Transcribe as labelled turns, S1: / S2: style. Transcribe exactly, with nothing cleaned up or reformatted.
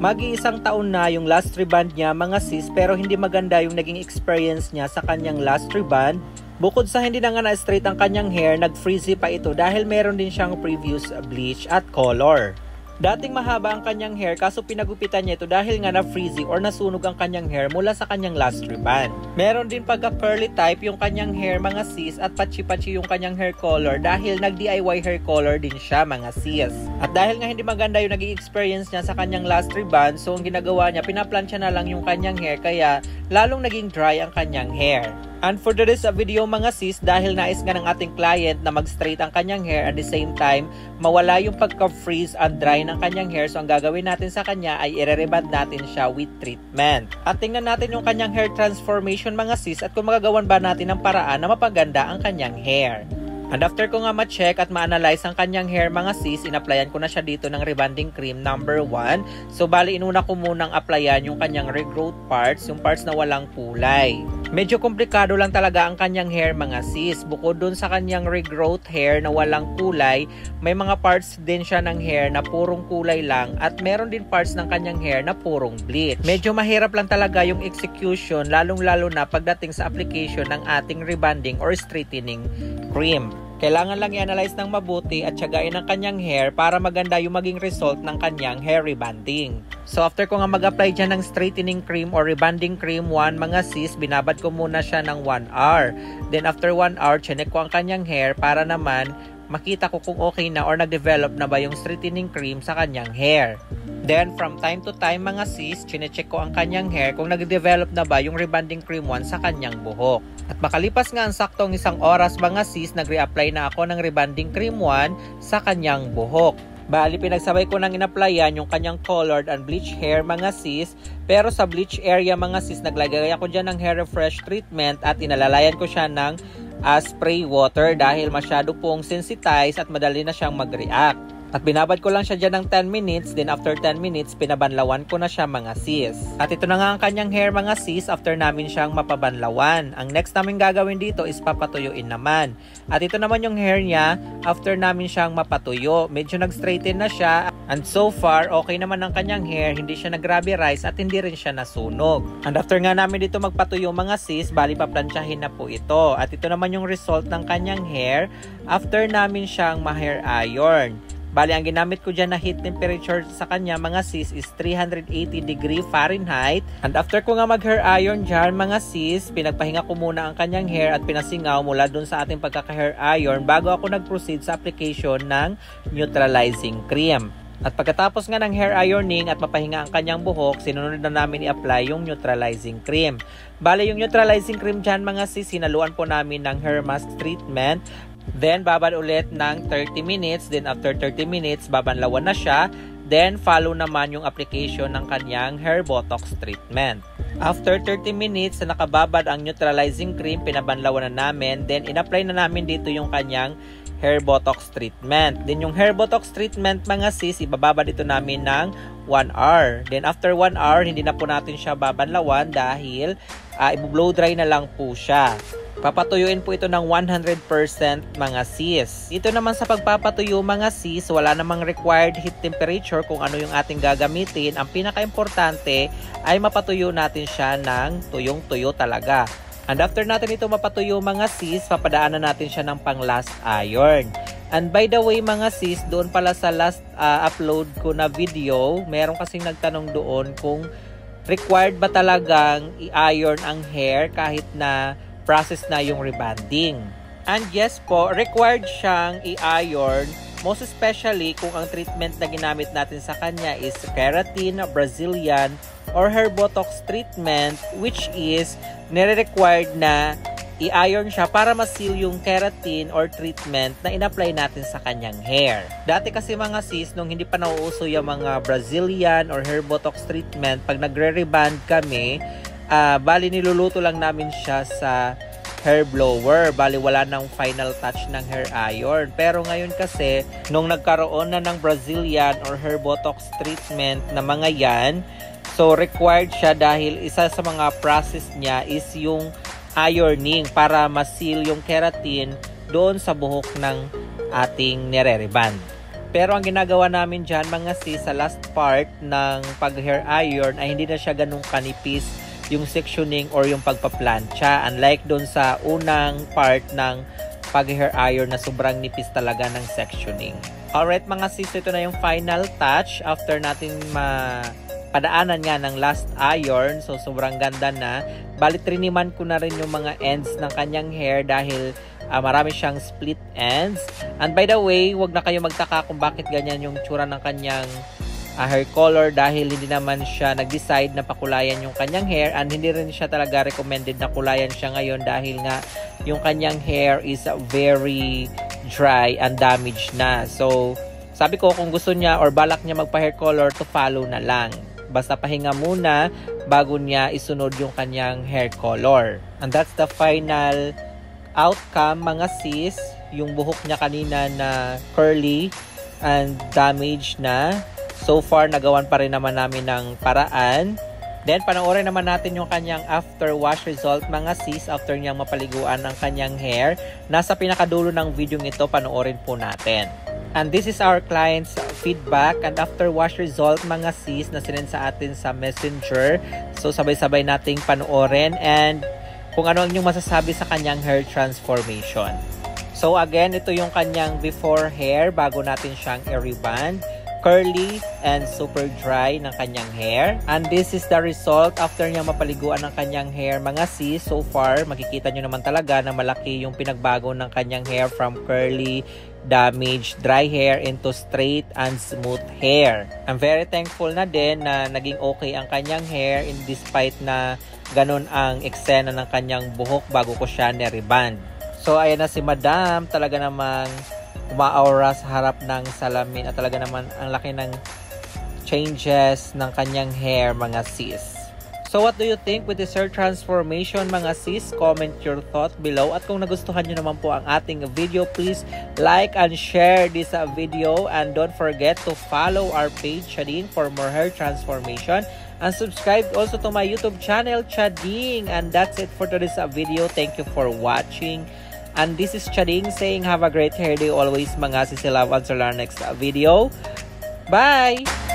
S1: Mag-iisang taon na yung last reband niya mga sis, pero hindi maganda yung naging experience niya sa kanyang last reband. Bukod sa hindi na nga na-straight ang kanyang hair, nag-frizzy pa ito dahil meron din siyang previous bleach at color. Dating mahaba ang kanyang hair kaso pinagupitan niya ito dahil nga na-frizzy or nasunog ang kanyang hair mula sa kanyang last reband. Meron din pagka-curly type yung kanyang hair mga sis at patsi-patsi yung kanyang hair color dahil nag-D I Y hair color din siya mga sis. At dahil nga hindi maganda yung naging experience niya sa kanyang last reband, so ang ginagawa niya, pinaplansya na lang yung kanyang hair kaya lalong naging dry ang kanyang hair. And for today's video mga sis, dahil nais nga ng ating client na mag-straight ang kanyang hair at the same time mawala yung pagka-freeze and dry ng kanyang hair, so ang gagawin natin sa kanya ay i-reband natin siya with treatment. At tingnan natin yung kanyang hair transformation mga sis at kung magagawan ba natin ng paraan na mapaganda ang kanyang hair. And after ko nga ma-check at ma-analyze ang kanyang hair mga sis, in-applyan ko na siya dito ng rebanding cream number one. So bali inuna ko munang applyan yung kanyang regrowth parts, yung parts na walang kulay. Medyo komplikado lang talaga ang kanyang hair mga sis. Bukod dun sa kanyang regrowth hair na walang kulay, may mga parts din siya ng hair na purong kulay lang at meron din parts ng kanyang hair na purong bleach. Medyo mahirap lang talaga yung execution, lalong-lalo na pagdating sa application ng ating rebanding or straightening cream. Kailangan lang i-analyze ng mabuti at tiyagain ang kanyang hair para maganda yung maging result ng kanyang hair rebanding. So after ko nga mag-apply dyan ng straightening cream or rebanding cream one mga sis, binabad ko muna siya ng one hour. Then after one hour, chinek ko ang kanyang hair para naman makita ko kung okay na or nag-develop na ba yung straightening cream sa kanyang hair. Then from time to time mga sis, chinecheck ko ang kanyang hair kung nag-develop na ba yung rebanding cream one sa kanyang buhok. At makalipas nga ang saktong isang oras mga sis, nag-re-apply na ako ng rebanding cream one sa kanyang buhok. Bali, pinagsabay ko nang in-applyan yung kanyang colored and bleach hair mga sis. Pero sa bleach area mga sis, naglagay ako dyan ng hair refresh treatment at inalalayan ko siya ng uh, spray water dahil masyado pong sensitized at madali na siyang mag-react. At binabad ko lang siya dyan ng ten minutes, then after ten minutes, pinabanlawan ko na siya mga sis. At ito na nga ang kanyang hair mga sis after namin siyang mapabanlawan. Ang next namin gagawin dito is papatuyuin naman. At ito naman yung hair niya after namin siyang mapatuyo. Medyo nag-straighten na siya and so far, okay naman ang kanyang hair, hindi siya nag-ruberize at hindi rin siya nasunog. And after nga namin dito magpatuyo mga sis, bali paplansyahin na po ito. At ito naman yung result ng kanyang hair after namin siyang ma-hair iron. Bali, ang ginamit ko dyan na heat temperature sa kanya mga sis is three hundred eighty degree Fahrenheit. And after ko nga mag-hair iron dyan mga sis, pinagpahinga ko muna ang kanyang hair at pinasingaw mula dun sa ating pagkaka-hair iron bago ako nag-proceed sa application ng neutralizing cream. At pagkatapos nga ng hair ironing at mapahinga ang kanyang buhok, sinunod na namin i-apply yung neutralizing cream. Bali, yung neutralizing cream dyan mga sis, sinaluan po namin ng hair mask treatment. Then, babad ulit ng thirty minutes. Then, after thirty minutes, babanlawan na siya. Then, follow naman yung application ng kanyang hair botox treatment. After thirty minutes na nakababad ang neutralizing cream, pinabanlawan na namin. Then, in-apply na namin dito yung kanyang hair botox treatment. Then, yung hair botox treatment, mga sis, ibababad dito namin ng one hour. Then, after one hour, hindi na po natin siya babanlawan dahil uh, i-blow dry na lang po siya. Papatuyuin po ito ng one hundred percent mga sis. Ito naman sa pagpapatuyo mga sis, wala namang required heat temperature kung ano yung ating gagamitin. Ang pinaka-importante ay mapatuyo natin siya ng tuyong-tuyo talaga. And after natin ito mapatuyo mga sis, papadaanan natin siya ng pang last iron. And by the way mga sis, doon pala sa last uh, upload ko na video, meron kasing nagtanong doon kung required ba talagang i-iron ang hair kahit na process na yung rebanding. And yes po, required siyang i-iron, most especially kung ang treatment na ginamit natin sa kanya is keratin, Brazilian, or hair botox treatment, which is nire-required na i-iron siya para ma-seal yung keratin or treatment na in-apply natin sa kanyang hair. Dati kasi mga sis, nung hindi pa nauuso yung mga Brazilian or hair botox treatment, pag nagre-reband kami, Uh, bali niluluto lang namin siya sa hair blower. Bali wala nang final touch ng hair iron. Pero ngayon kasi, nung nagkaroon na ng Brazilian or hair botox treatment na mga yan, so required siya dahil isa sa mga process niya is yung ironing para ma-seal yung keratin doon sa buhok ng ating nire-reband. Pero ang ginagawa namin dyan mga sis, sa last part ng pag-hair iron ay hindi na siya ganun kanipis yung sectioning or yung pagpaplantsa. Unlike doon sa unang part ng pag-hair iron na sobrang nipis talaga ng sectioning. Alright mga sis, ito na yung final touch after natin mapadaanan nga ng last iron. So sobrang ganda na. Balit triniman ko na rin yung mga ends ng kanyang hair dahil uh, marami siyang split ends. And by the way, wag na kayo magtaka kung bakit ganyan yung tsura ng kanyang uh, hair color dahil hindi naman siya nag-decide na pakulayan yung kanyang hair, and hindi rin siya talaga recommended na kulayan siya ngayon dahil nga yung kanyang hair is very dry and damaged na. So sabi ko kung gusto niya or balak niya magpa-hair color, to follow na lang. Basta pahinga muna bago niya isunod yung kanyang hair color. And that's the final outcome mga sis. Yung buhok niya kanina na curly and damaged na, so far nagawan pa rin naman namin ng paraan. Then panoorin naman natin yung kanyang after wash result mga sis, after niyang mapaliguan ang kanyang hair. Nasa pinakadulo ng video ito, panoorin po natin. And this is our client's feedback and after wash result mga sis na sinend sa atin sa messenger. So sabay-sabay nating panoorin and kung ano ang inyong masasabi sa kanyang hair transformation. So again, ito yung kanyang before hair bago natin siyang i-reband. Curly and super dry ng kanyang hair. And this is the result after niya mapaliguan ng kanyang hair mga sis. So far, makikita nyo naman talaga na malaki yung pinagbago ng kanyang hair from curly, damaged, dry hair into straight and smooth hair. I'm very thankful na din na naging okay ang kanyang hair in despite na ganun ang eksena ng kanyang buhok bago ko siya ni-reband. So ayan na si Madam, talaga namang umaaura sa harap ng salamin at talaga naman ang laki ng changes ng kanyang hair mga sis. So what do you think with this hair transformation mga sis? Comment your thought below at kung nagustuhan nyo naman po ang ating video, please like and share this uh, video and don't forget to follow our page Chading for more hair transformation and subscribe also to my YouTube channel Chading. And that's it for today's uh, video. Thank you for watching. And this is Chading saying have a great hair day always mga sis. Love until our next video. Bye!